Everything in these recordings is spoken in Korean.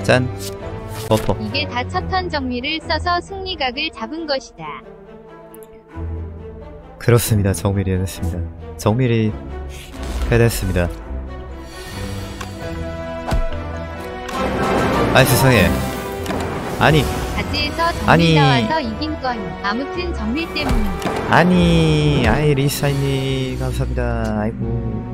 짠. 버퍼. 이게 다 첫턴 정밀을 써서 승리각을 잡은 것이다. 그렇습니다. 정밀이 해냈습니다. 정밀이 해냈습니다. 아니 세상에. 아니 가지에서 정밀 아니. 나와서 이긴 건 아무튼 정밀 때문이다. 아니 리사이님 감사합니다. 아이고.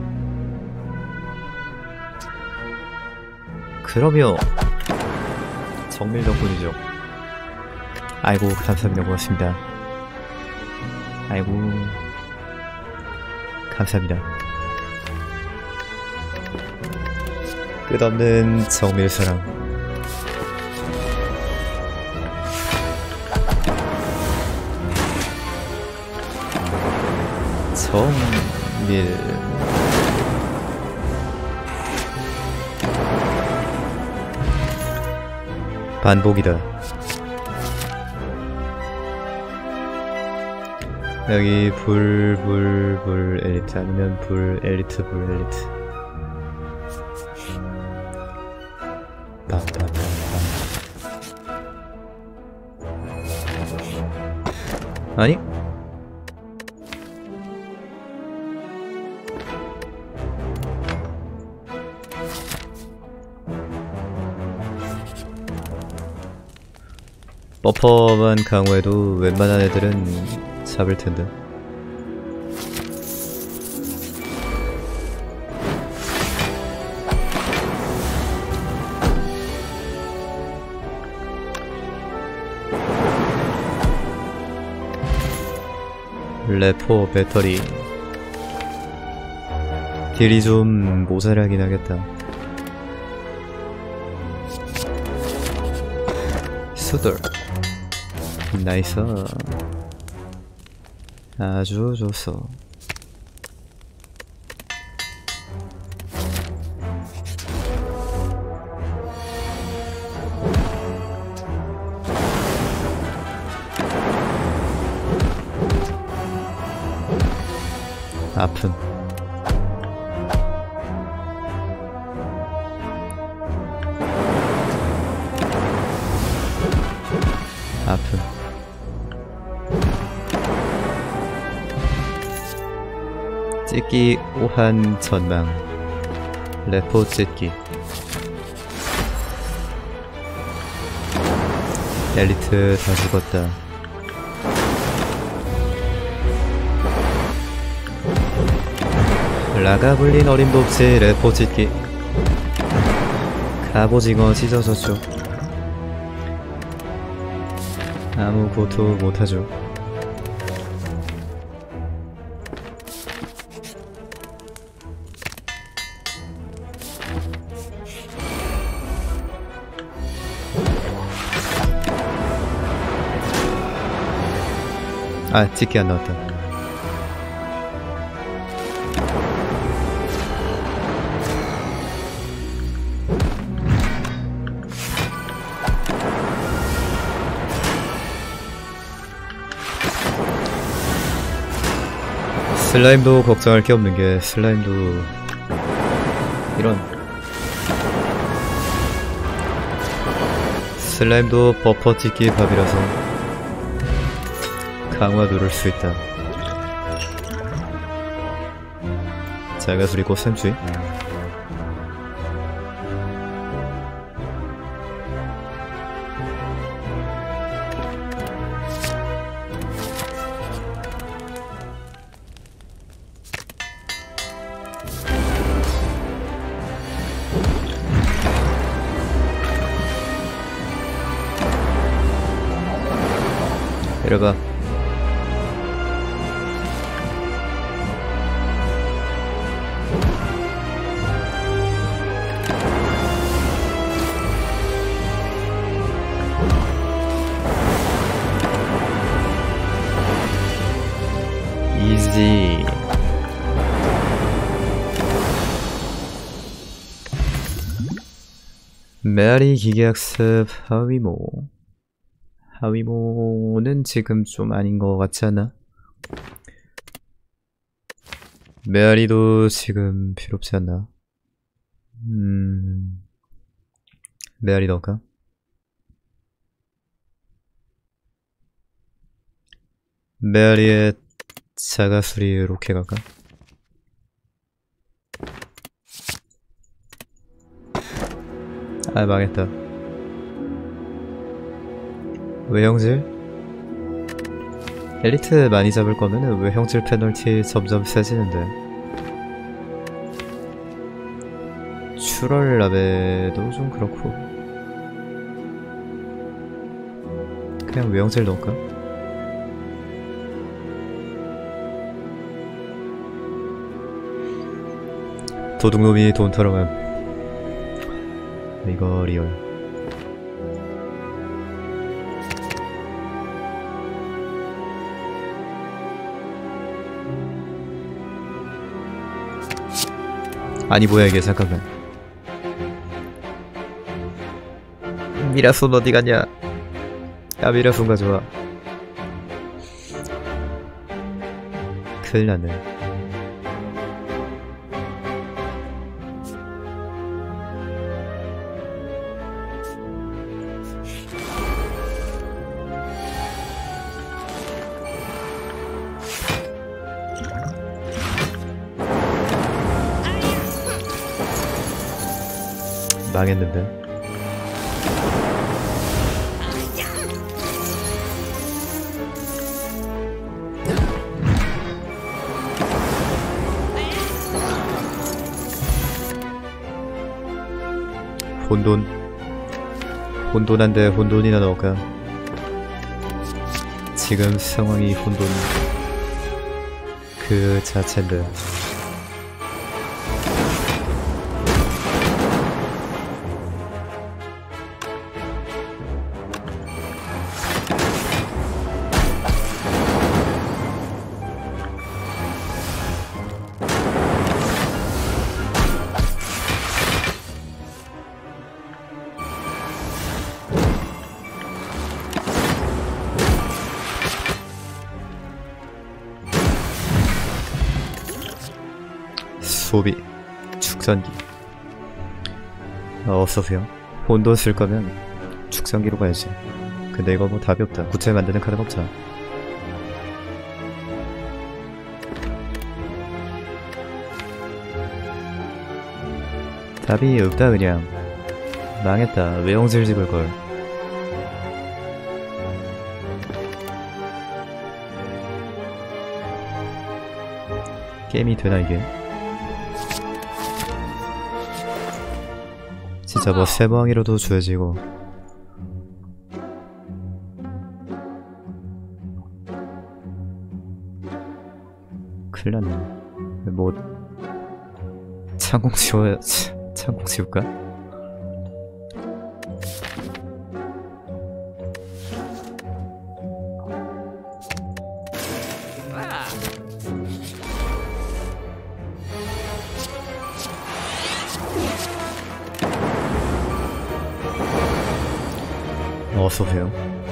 그럼요. 정밀 덕분이죠. 아이고 감사합니다. 고맙습니다. 아이고 감사합니다. 끝없는 정밀사랑. 정밀. 반복이다. 여기 불 엘리트 아니면 불 엘리트 아니? 버퍼만 강화해도 웬만한 애들은 잡을 텐데. 레포 배터리 딜이 좀 모자라긴 하겠다. 수돌 나이스. 아주 좋소. 아픈. 아픈. 찢기 오한 전망. 레포 찢기. 엘리트 다 죽었다. 라가블린 어린 법체 레포 찢기. 갑오징어 찢어졌죠. 아무 고토 못하죠. 아, 찍기 안 나왔다. 슬라임도 걱정할 게 없는 게 슬라임도 이런 슬라임도 버퍼 찍기 밥이라서 강화 누를 수 있다. 자가수리고 샘쥐. 내려가. 이지. 메아리 기계학습 하위모. 하위모는 지금 좀 아닌 것 같지 않나? 메아리도 지금 필요 없지 않나? 메아리 넣을까? 메아리에 자가수리 로켓 갈까? 아 망했다. 외형질? 엘리트 많이 잡을 거면은 외형질 페널티 점점 세지는데. 슈럴 라베도 좀 그렇고. 그냥 외형질 넣을까? 도둑놈이 돈 털어감. 이거 리얼. 아니 뭐야 이게. 잠깐만. 미라손 어디 갔냐? 야 미라손 가져와. 큰일 났네. 망했는데. 혼돈한데 혼돈이나 넣을까? 지금 상황이 혼돈 그 자체인데. 소비 축전기. 어서오세요. 혼돈 쓸 거면 축전기로 가야지. 근데 이거 뭐 답이 없다. 구체 만드는 카드가 없잖아. 답이 없다 그냥. 망했다. 외형질 집을걸. 게임이 되나 이게? 진짜 뭐 세방이라도 줘야지 이거. 큰일났네. 뭐 창공 지워야 창공 지울까? 어서오세요.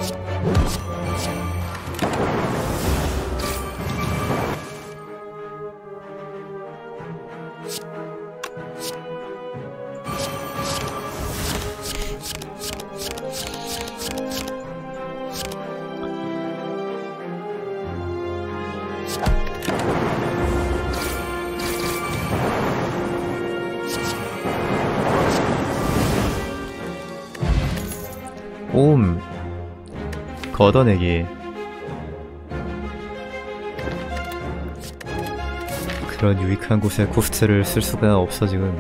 걷어내기. 그런 유익한 곳에 코스트를 쓸 수가 없어 지금.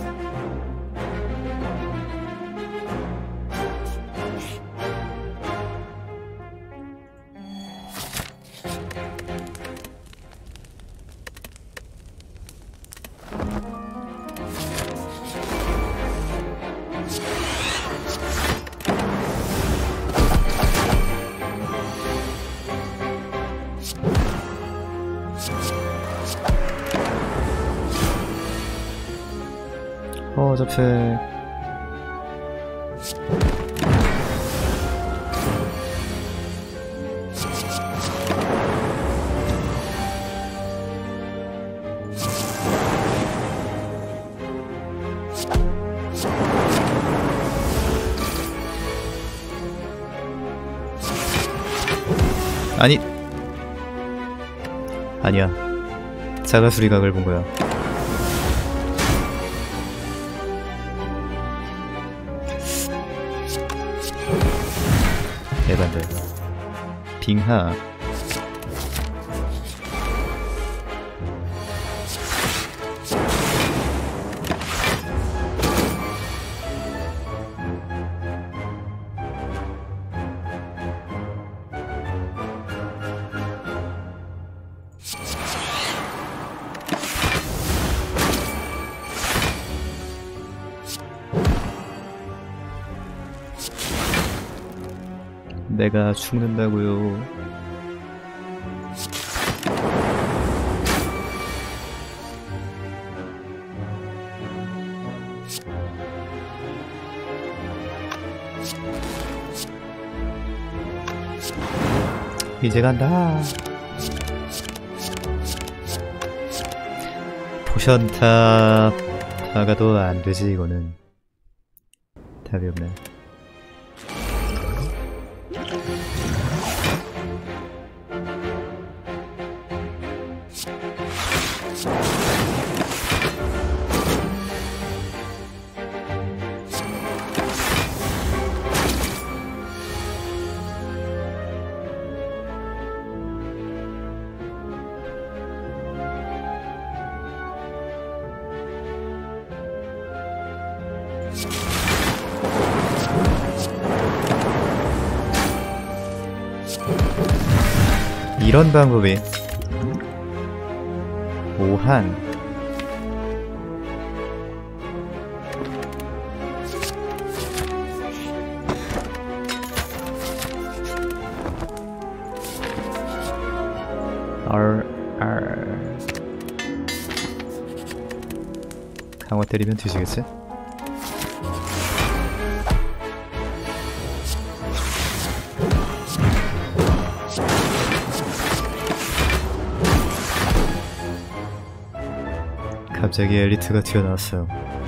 접색. 아니 아니야. 자가수리각을 본 거야. 에반데. 빙하. 내가 죽는다고요. 이제 간다. 포션탑 다가도 안 되지. 이거는 답이 없네. 이런 방법이 오한 강화 때리면 뒤지겠지? 갑자기 엘리트가 튀어나왔어요.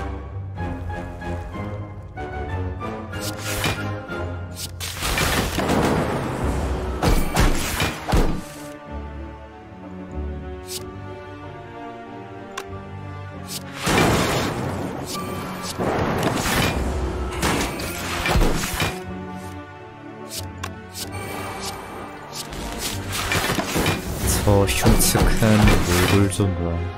저 흉측한 몰골 좀 봐.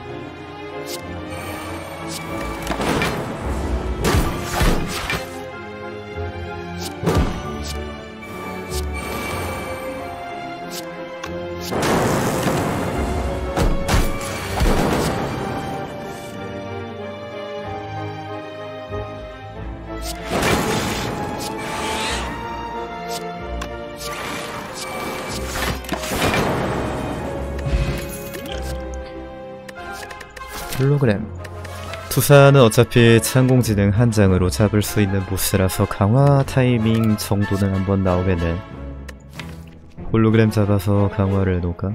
홀로그램. 투사는 어차피 창공지능 한 장으로 잡을 수 있는 보스라서 강화 타이밍 정도는 한번 나오겠네. 홀로그램 잡아서 강화를 해놓을까?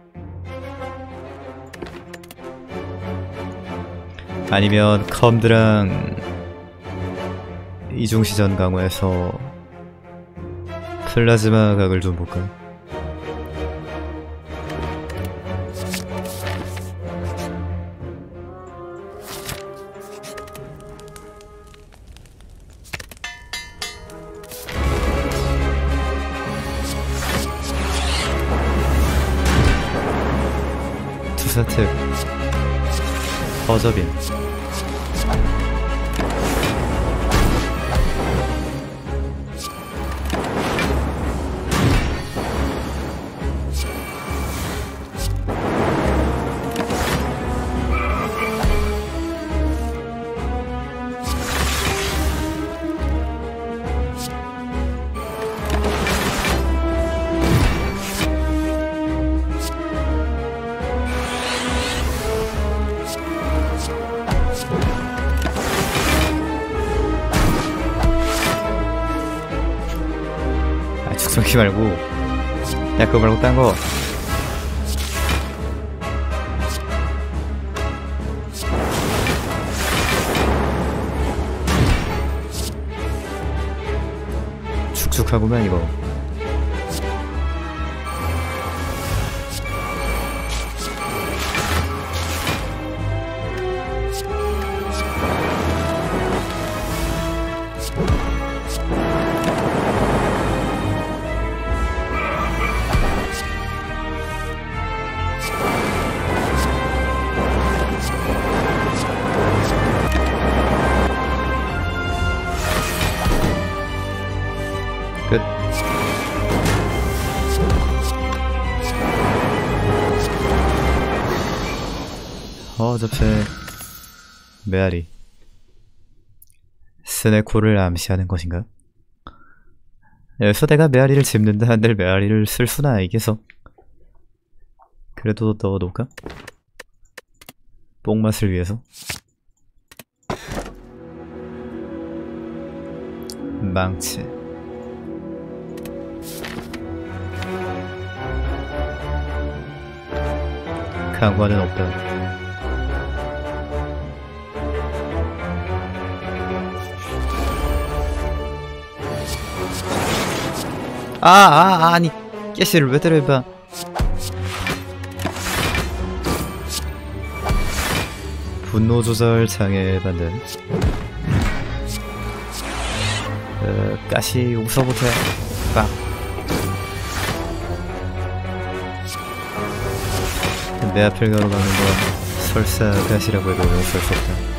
아니면 컴드랑 이중시전 강화해서 플라즈마 각을 좀 볼까? 투사특 버저빔. 죽성기 말고, 야 그거 말고 딴거. 축축하구만 이거. 끝. 어차피 메아리 스네코를 암시하는 것인가? 여기서 내가 메아리를 짚는다 한들 메아리를 쓸 수나 있겠어. 그래도 넣어놓을까? 뽕맛을 위해서. 망치. 강화는 없다. 아니 깨씨를 왜 때려 임마. 분노 조절 장애 반대. 가시 용서 못해. 빡. 내 앞을 가로막는 건 설사 가시라고 해도 용서할 수 없다.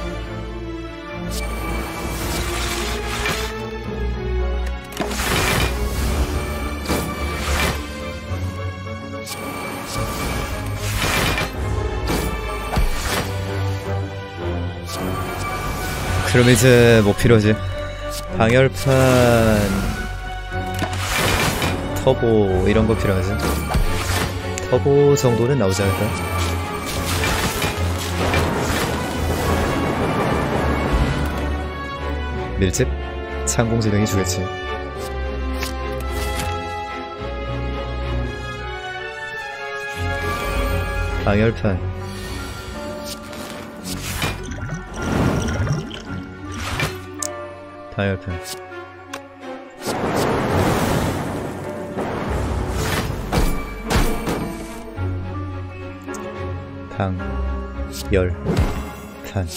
그럼 이제 뭐 필요하지? 방열판, 터보 이런 거 필요하지? 터보 정도는 나오지 않을까? 밀집? 창공지능이 주겠지. 방열판 방열판 방열판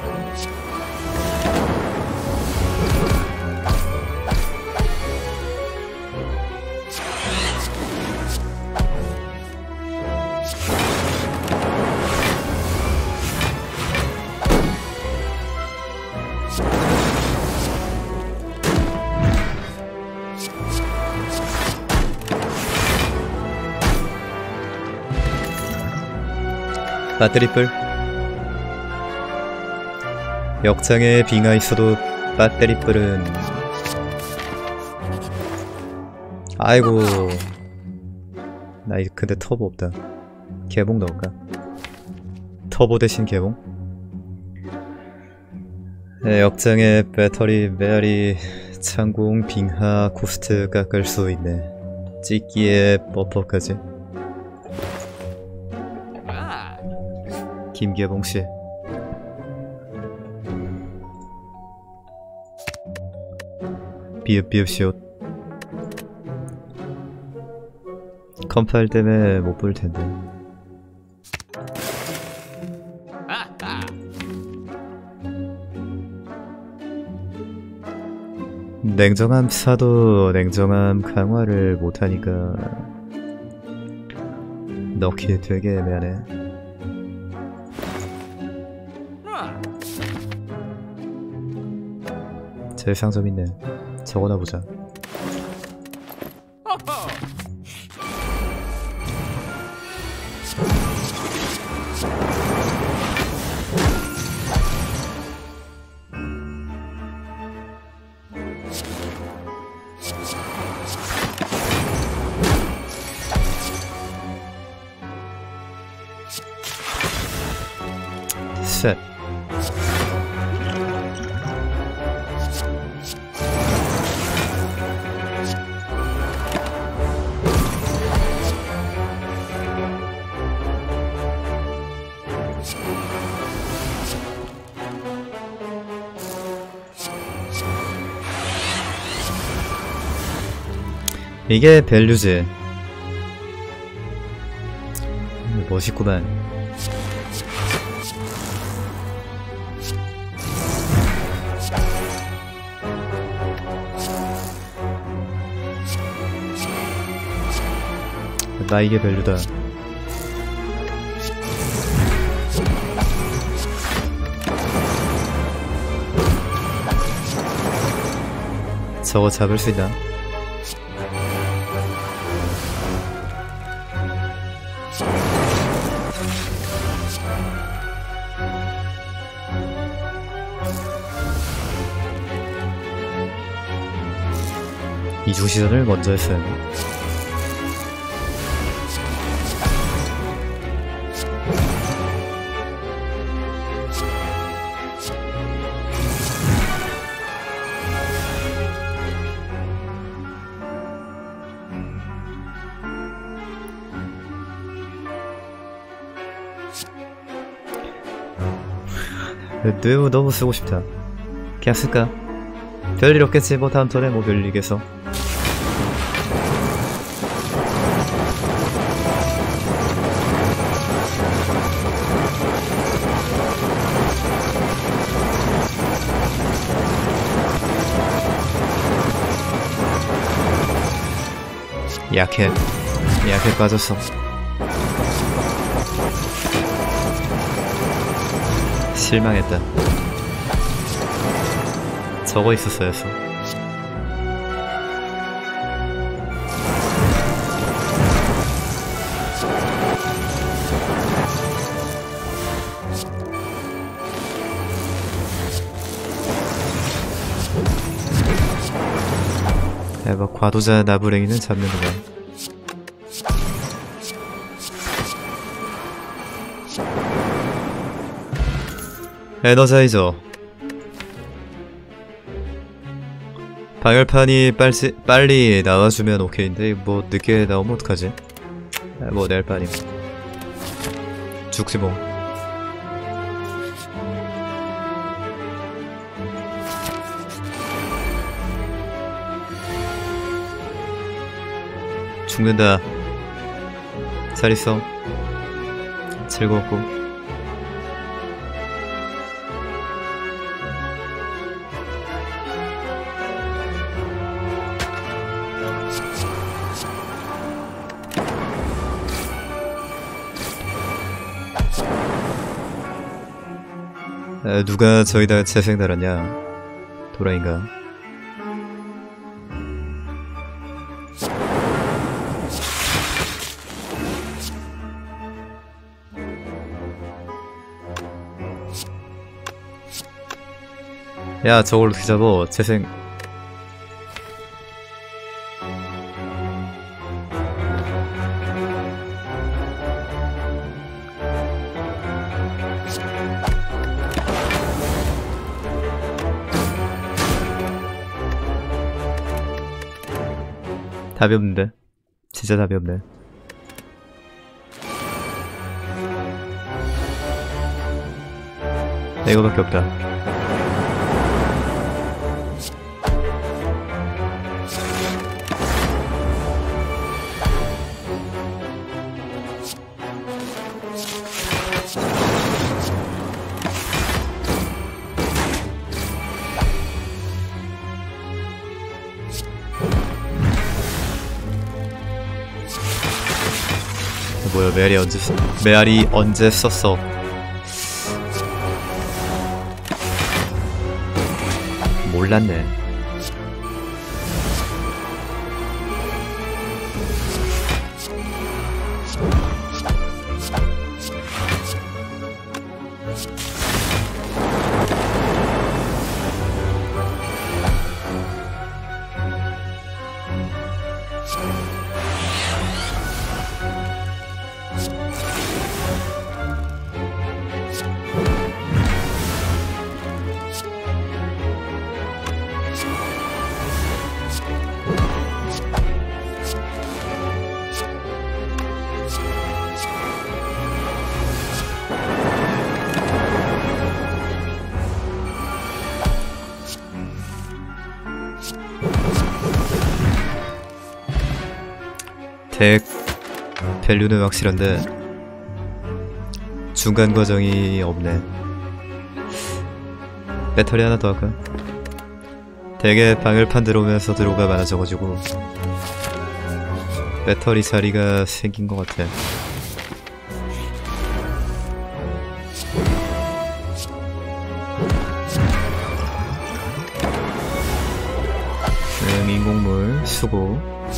배터리뿔. 역장에 빙하 있어도 배터리뿔은 아이고 나 근데 터보 없다. 개봉 넣을까? 터보 대신 개봉? 네, 역장에 배터리, 메아리, 창공, 빙하, 코스트 깎을 수 있네. 찍기에 버퍼까지. 김계봉씨 비읍비읍시옷. 컴파일 때문에 못 볼 텐데. 냉정함 사도 냉정함 강화를 못하니까 넣기 되게 애매하네. 제일 상점 있네. 적어놔 보자. 셋. 이게 밸류지. 멋있구만. 나 이게 밸류다. 저거 잡을 수 있나? 이중시전을 먼저 했어요. 뇌무 너무 쓰고 싶다. 그냥 쓸까? 별일 없겠지. 뭐 다음 턴에 뭐 별일이겠어. 약해 빠졌어. 실망했다. 저거 있었어야 했어. 뭐 과도자 나부랭이는 잡는 거야. 에너자이저. 방열판이 빨리 나와주면 오케이인데 뭐 늦게 나오면 어떡하지? 뭐 내일 판이 죽지 뭐. 죽는다. 잘 있어. 즐거웠고. 누가 저기다 재생 달았냐? 도라인가? 야, 저걸 어떻게 잡어? 재생. 답이 없는데. 진짜 답이 없네. 이거밖에 없다. 뭐야, 메아리 언제 썼어? 몰랐네. 덱 밸류는 확실한데 중간 과정이 없네. 배터리 하나 더 할까? 덱에 방열판 들어오면서 드로우가 많아져가지고 배터리 자리가 생긴 것 같아. 인공물 수고.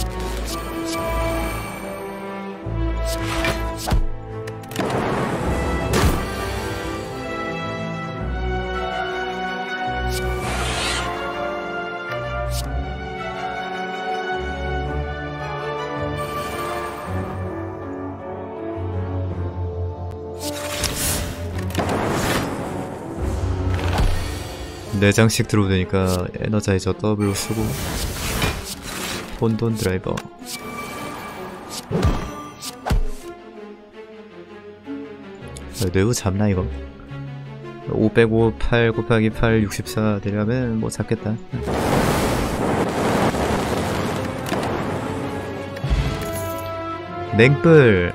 네 장씩 들어오니까 에너자이저 더블로 쓰고. 혼돈 드라이버. 뇌우 잡나 이거? 5 빼고 8 곱하기 8 64 되려면 뭐 잡겠다. 냉불.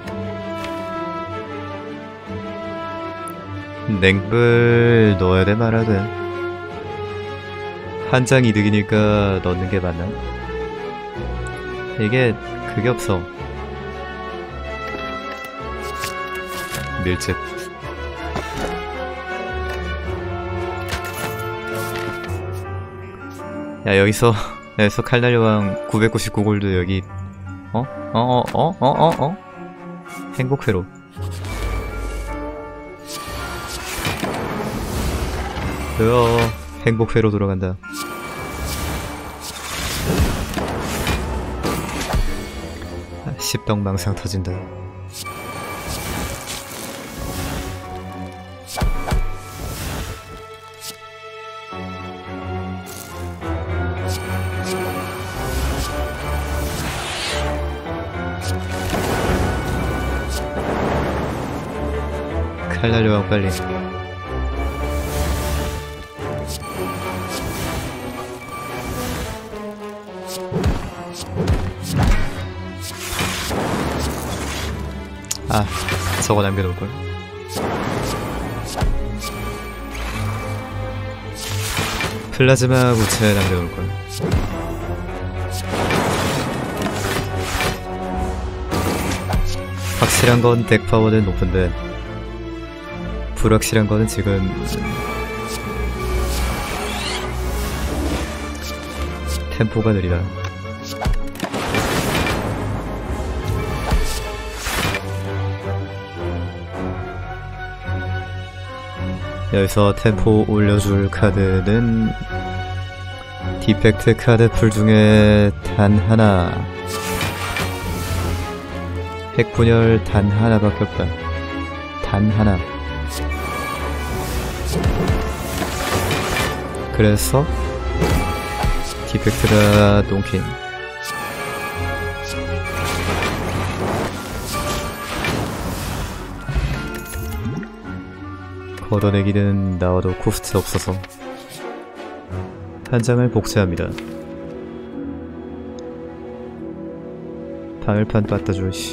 냉불 넣어야 돼 말아야 돼? 한 장 이득이니까 넣는 게 맞나? 이게 그게 없어. 밀집. 야 여기서 칼날여왕 999골드 여기 행복회로. 행복회로 돌아간다. 십덕망상 터진다. 칼날여왕 빨리. 아, 저거 남겨놓을걸. 플라즈마 구체 남겨놓을걸. 확실한 건 덱 파워는 높은데 불확실한 거는 지금 템포가 느리다. 여기서 템포 올려줄 카드는 디펙트 카드 풀 중에 단 하나. 핵분열 단 하나밖에 없다. 단 하나. 그래서 디펙트가 똥킹. 걷어내기는 나와도 코스트 없어서 한 장을 복제합니다. 방열판 빠따줘 씨.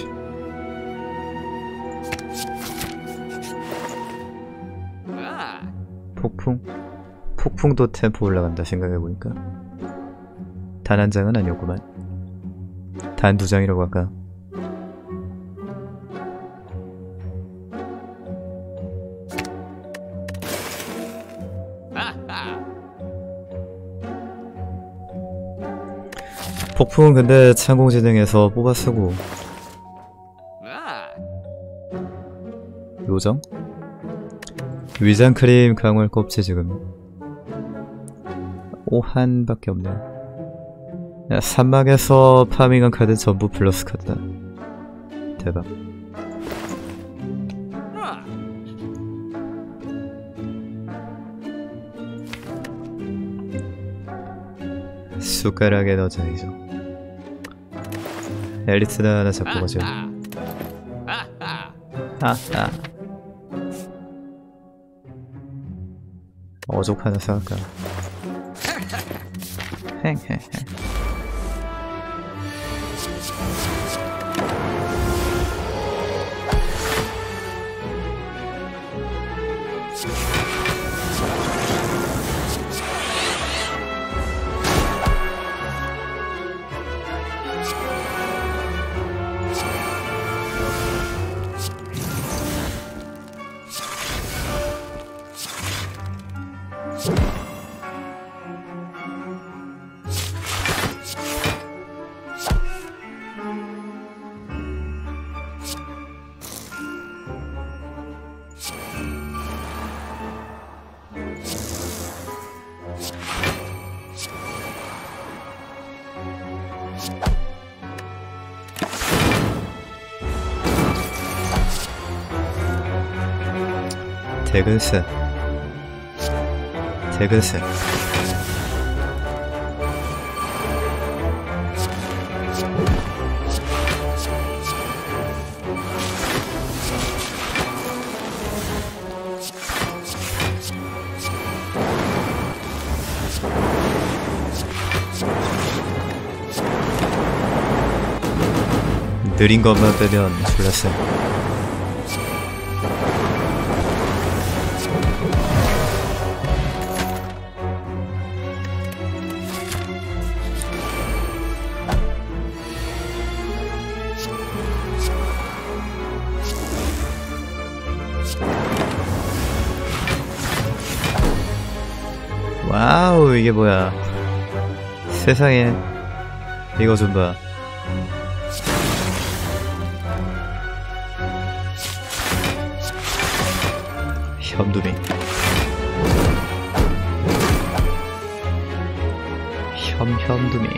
폭풍도 템포 올라간다 생각해보니까. 단 한 장은 아니었구만. 단 두 장이라고 할까. 폭풍은 근데 창공지능에서 뽑아 쓰고. 요정? 위장크림 강월 껍질 지금 오한밖에 없네. 야, 산막에서 파밍한 카드 전부 플러스 카드다. 대박. 숟가락에 넣어줘야죠. 엘리트나 하나 잡고 가죠. 어족 하나 사갈까? 행헤헤. 대글쎄 대글쎄. 느린 것만 빼면 졸라 쎄. 와우, 이게 뭐야. 세상에. 이거 좀 봐. 현두미. 현두미.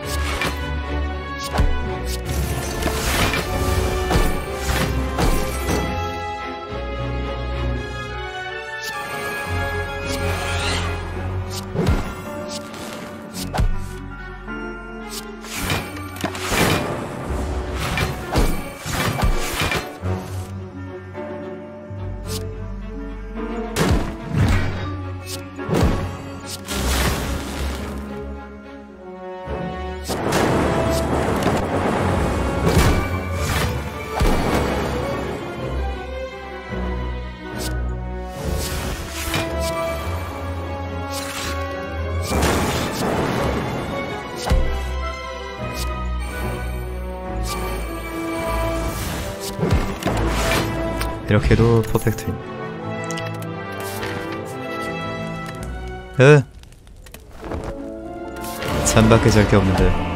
이렇게도 퍼펙트임. 잔밖에 잘 게 없는데.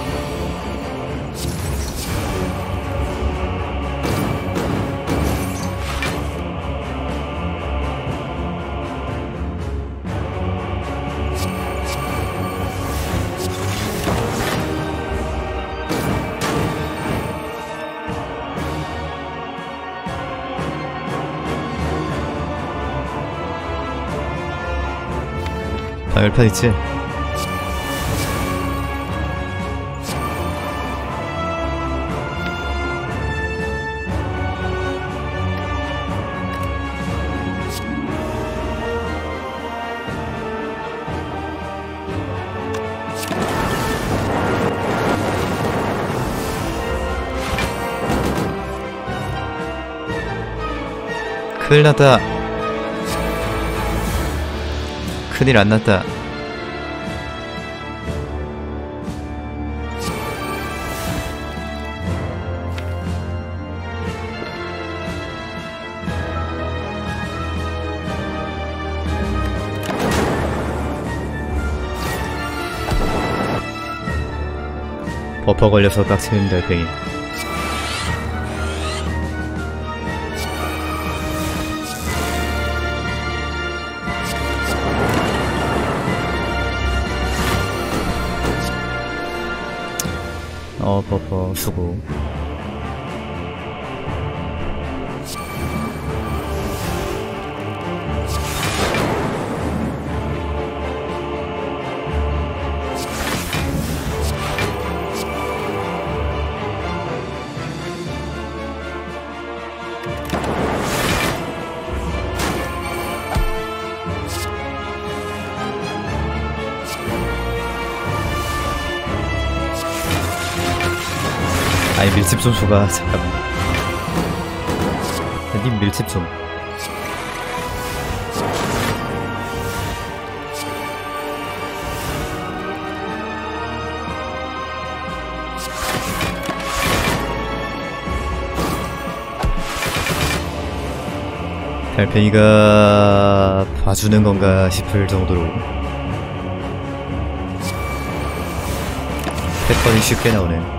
열판 있지? 큰일 났다. 큰일 안 났다. 버퍼 걸려서 빡치는 달팽이. 버퍼 수고. 아니 밀집 좀 줘봐. 잠깐만. 님 밀집 좀. 달팽이가 봐주는 건가 싶을 정도로 패턴이 쉽게 나오네.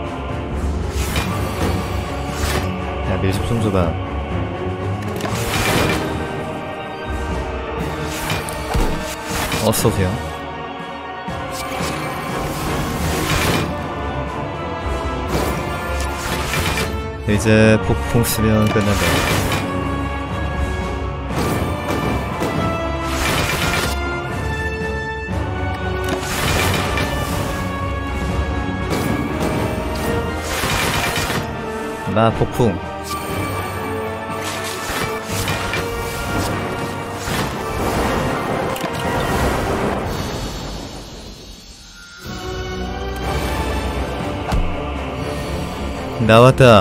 야, 밀집 좀 줘봐. 어서오세요. 이제 폭풍 쓰면 끝난다. 나 폭풍. 나왔다.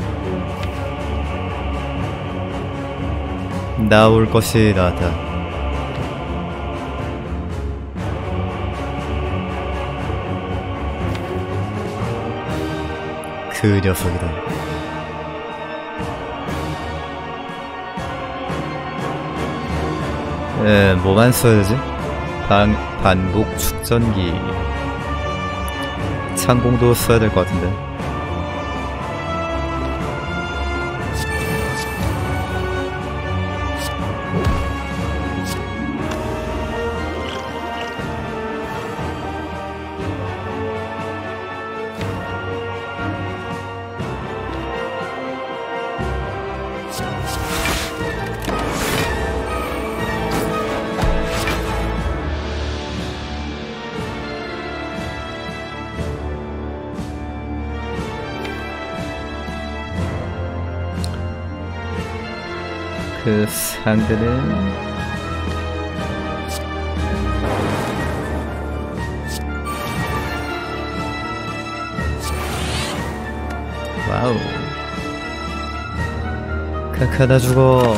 나올 것이 나왔다. 그 녀석이다. 뭐만 써야 되지? 반복 축전기. 창공도 써야 될 것 같은데. 그 상대는 와우. 카카다 죽어.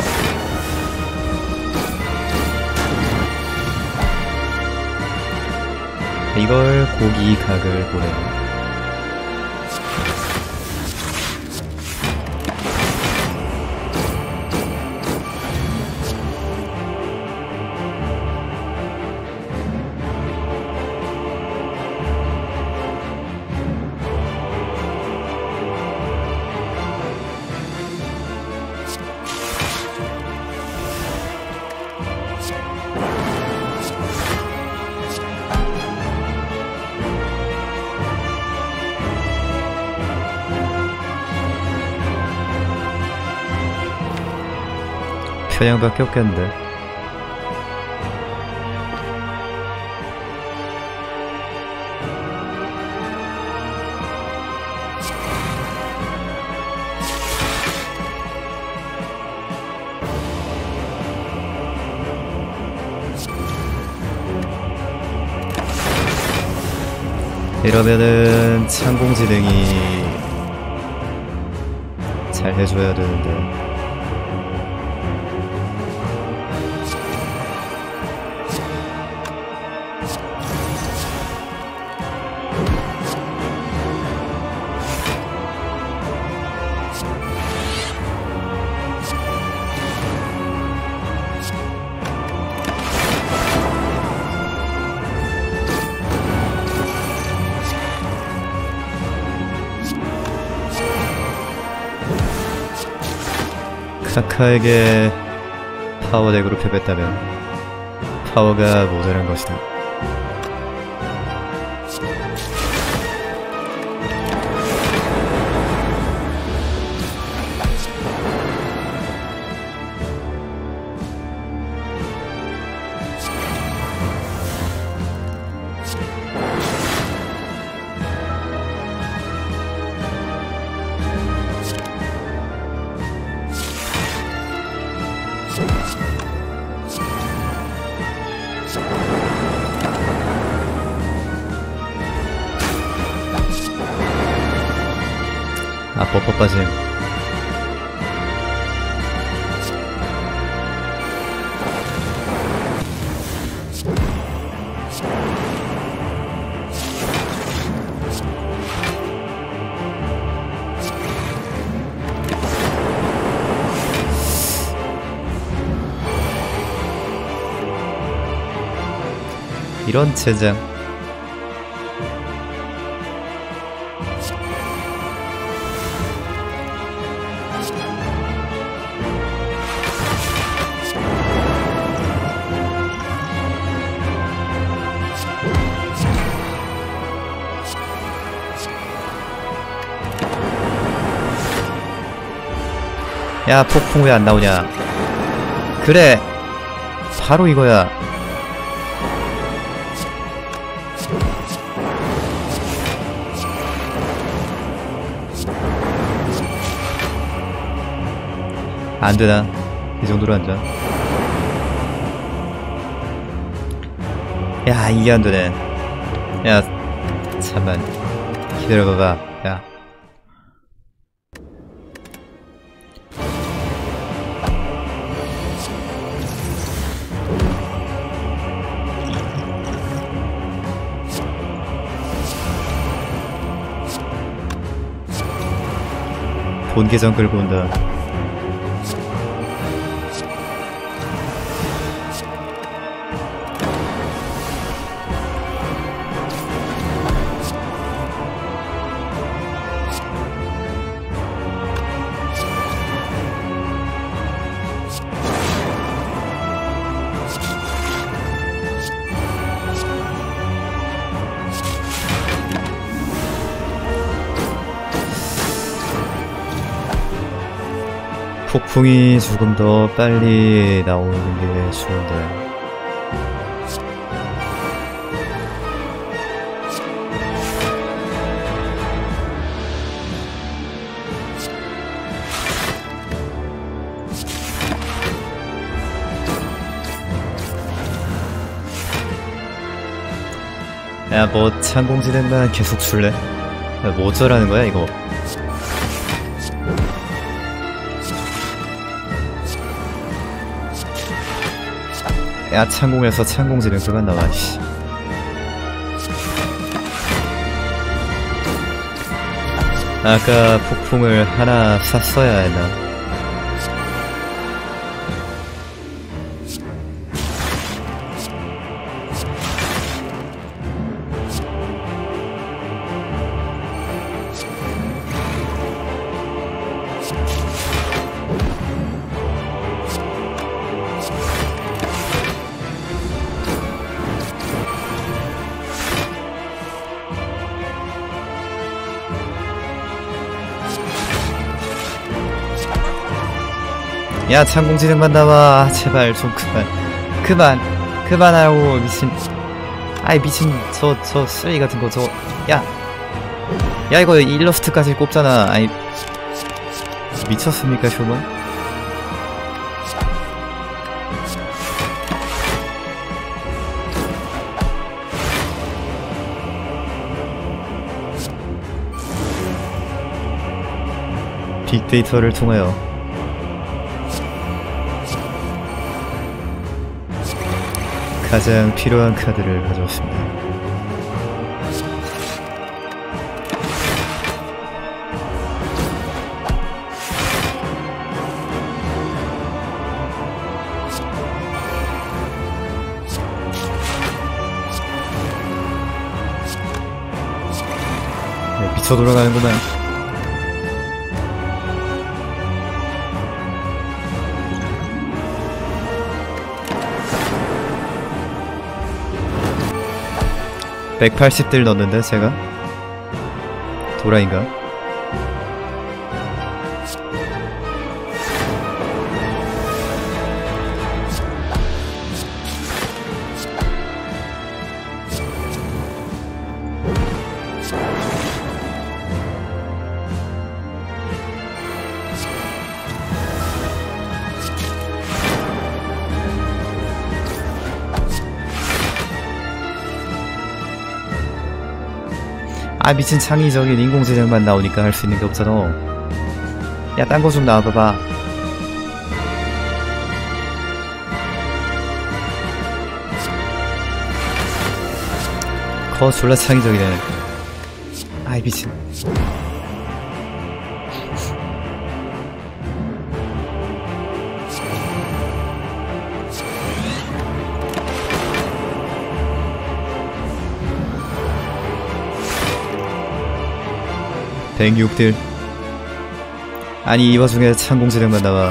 이걸 고기 각을 보내. 편향밖에 없겠는데. 이러면은 창공지능이 잘 해줘야 되는데. 카카에게 파워덱으로 패배했다면 파워가 모자란 것이다. 아, 뽀뽀 빠짐. 이런 젠장. 야 폭풍 왜 안 나오냐. 그래 바로 이거야. 안되나 이 정도로 앉아. 야 이게 안되네. 야 잠만 기다려봐봐. 야 본 계정 끌고 온다. 폭풍이 조금 더 빨리 나오는 게 좋은데. 야 뭐 창공지대만 계속 줄래? 야, 뭐 어쩌라는 거야 이거. 야 창공에서 창공지는 그만 나와. 씨. 아까 폭풍을 하나 샀어야 했나. 야 창공지능만 나와. 제발 좀 그만하고. 미친 아이 미친 저 쓰레기 같은 거 저거. 야 이거 일러스트까지 꼽잖아. 아이 미쳤습니까 쇼만. 빅데이터를 통하여 가장 필요한 카드를 가져왔습니다. 네, 미쳐 돌아가는구나. (180딜) 넣었는데 제가? 도라인가? 아 미친 창의적인 인공지능만 나오니까 할 수 있는 게 없잖아. 야 딴 거 좀 나와봐봐. 거 졸라 창의적이네. 아이 미친. (106딜) 아니 이 와중에 창공지능만 나와.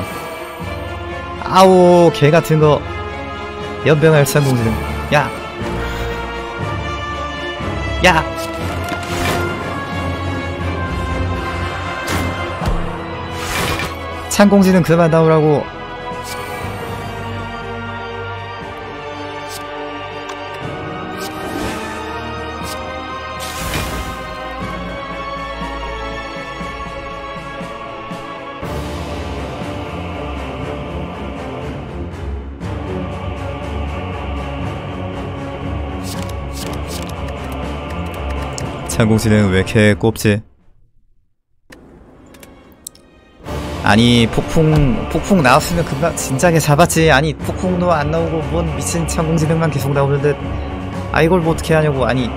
아오 개같은거. 연병할 창공지능. 야 창공지는 그만 나오라고. 창공지는 왜 이렇게 꼽지? 아니 폭풍 나왔으면 금방 진작에 잡았지. 아니 폭풍도 안 나오고 뭔 미친 창공지능만 계속 나오는데 아 이걸 뭐 어떻게 하냐고. 아니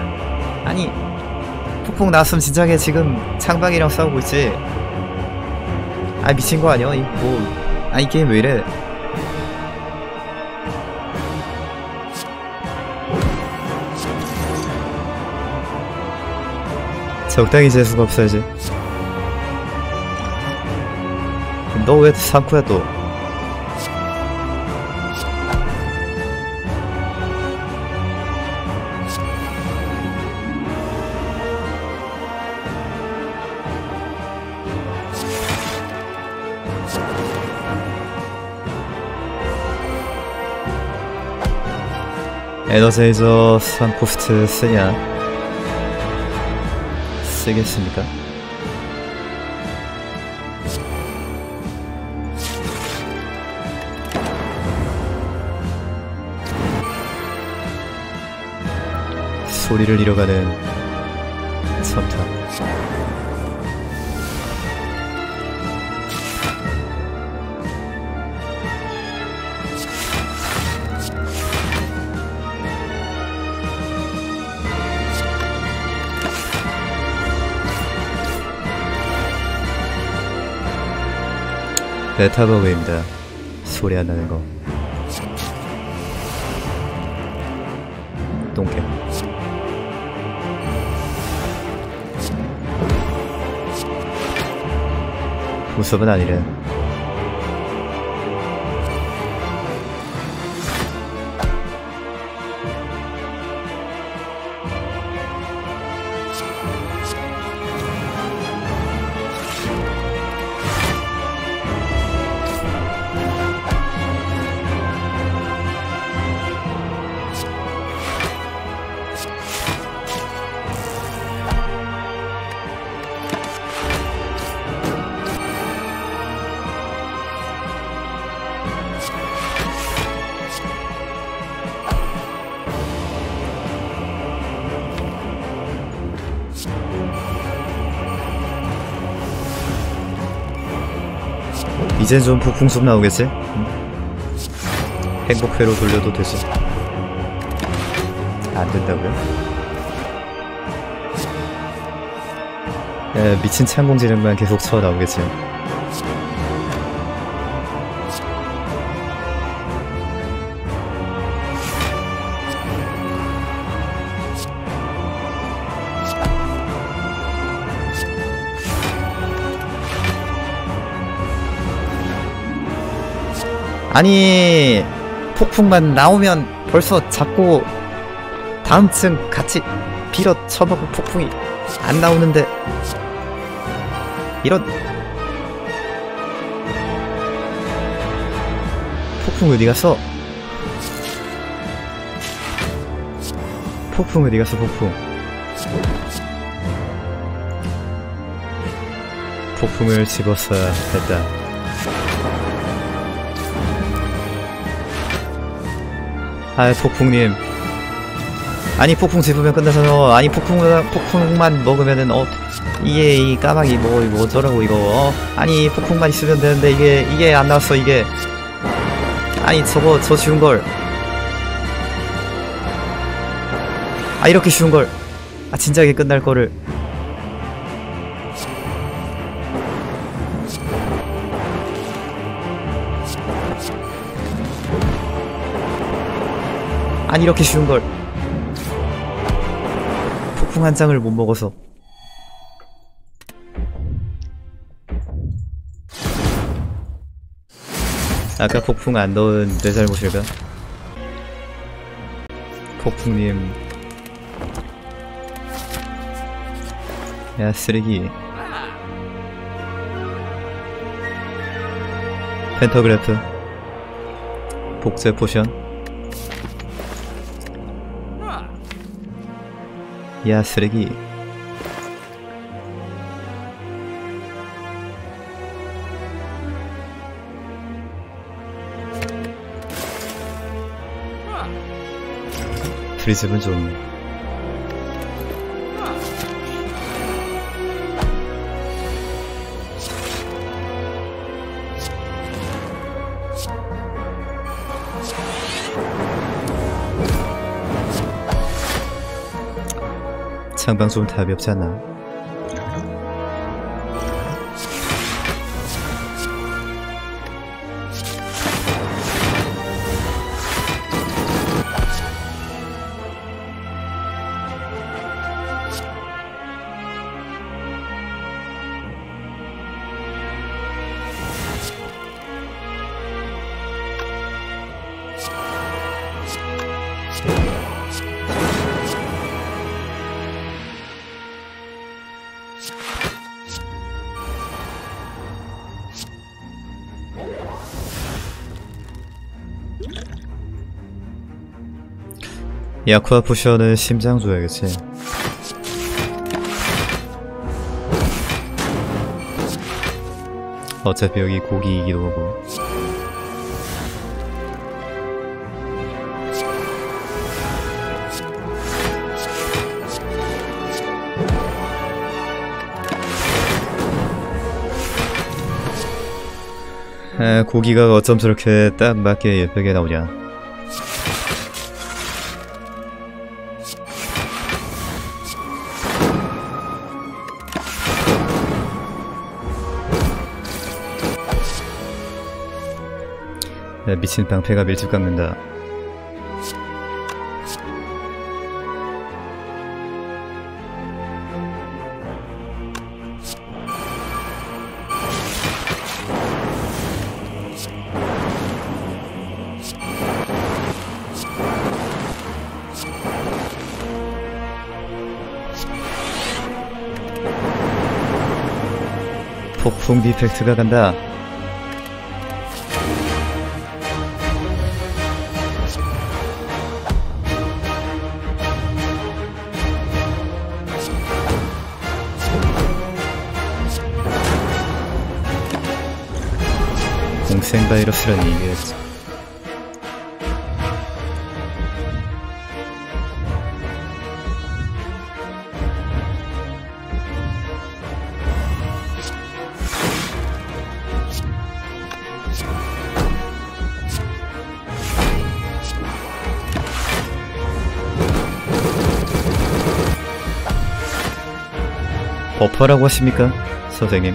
폭풍 나왔으면 진작에 지금 창방이랑 싸우고 있지. 아 미친 거 아니야? 이 게임 왜 이래? 적당히 재수가 없어야지. 너 왜 상쿠야 또? 에너제이저 상코스트 쓰냐? 쓰겠습니까? 소리를 잃어가는 첨탑. 베타버그입니다. 소리 안 나는 거. 똥개. 우섭은 아니래. 이젠 좀 폭풍 좀 나오겠지? 행복회로 돌려도 되지. 안 된다고요? 야, 미친 창공지능만 계속 쳐 나오겠지. 아니 폭풍만 나오면 벌써 잡고 다음 층 같이 빌어 쳐먹고 폭풍이 안 나오는데 이런. 폭풍 어디 갔어? 폭풍 어디 갔어? 폭풍을 집었어야 했다. 아이 폭풍님, 아니 폭풍 집으면 끝나서 아니 폭풍만 먹으면은 이게 이 까마귀 뭐 저러고 이거 아니 폭풍만 있으면 되는데 이게 안 나왔어. 이게 아니 저 쉬운걸. 아 이렇게 쉬운걸. 아 진작에 끝날 거를. 아니 이렇게 쉬운걸. 폭풍 한 장을 못 먹어서. 아까 폭풍 안 넣은 내 잘못일까? 폭풍님, 야 쓰레기. 펜터그래프, 복제 포션. 야 쓰레기. 프리즘은 좀 창방 좀 답이 없지 않나? 야쿠아 포션은 심장 줘야겠지. 어차피 여기 고기이기도 하고. 아, 고기가 어쩜 저렇게 딱 맞게 예쁘게 나오냐. 야, 미친 방패가 밀집 깎는다. 폭풍 디펙트가 간다. 공생 바이러스라니 이게 버퍼라고 하십니까, 선생님?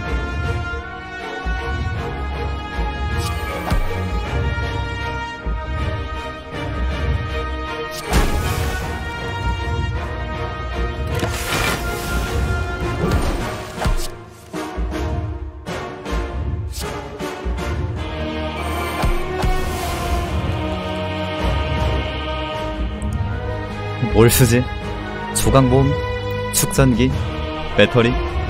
뭘 쓰지? 조각몸? 축전기? 배터리?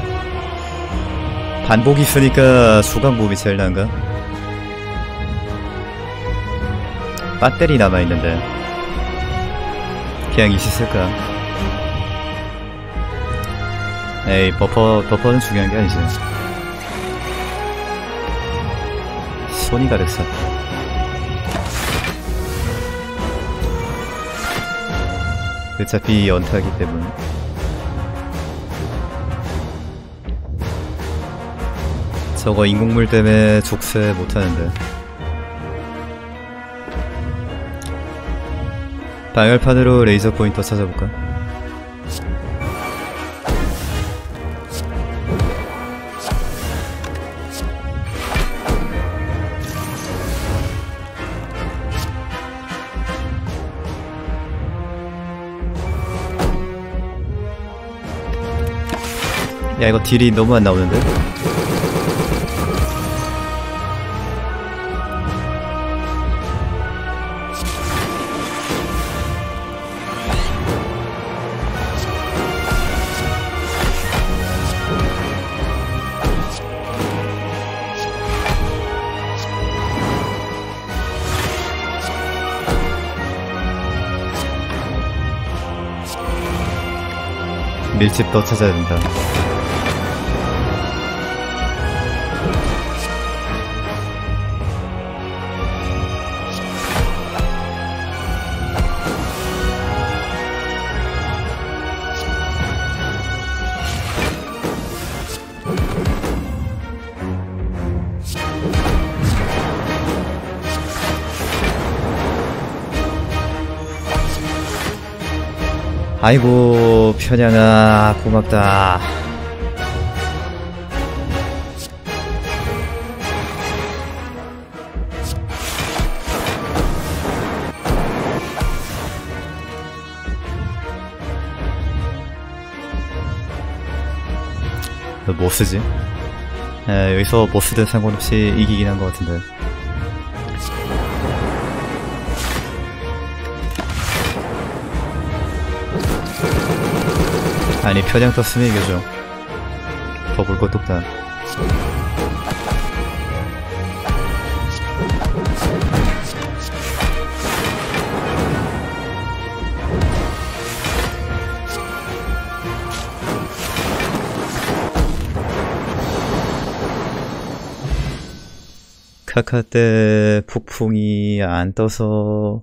반복이 있으니까 조각몸이 제일 나은가? 배터리 남아있는데 그냥 이시 쓸까? 에이, 버퍼는 중요한 게 아니지. 손이 가득 찼다. 어차피 연타기 때문에. 저거 인공물 때문에 족쇄 못하는데. 방열판으로 레이저 포인터 찾아볼까? 야, 이거 딜이 너무 안 나오는데? 밀집 더 찾아야 된다. 아이고 편양아 고맙다. 뭐 쓰지? 여기서 뭐 쓰든 상관없이 이기긴 한 것 같은데. 아니 편향 떴으면 이겨줘. 더 볼 것도 없다. 카카 때 폭풍이 안 떠서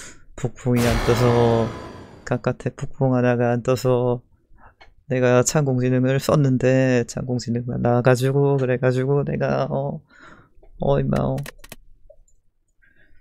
카카 때 폭풍 하나가 안 떠서 내가 창공지능을 썼는데 창공지능만 나와가지고 그래가지고 내가 임마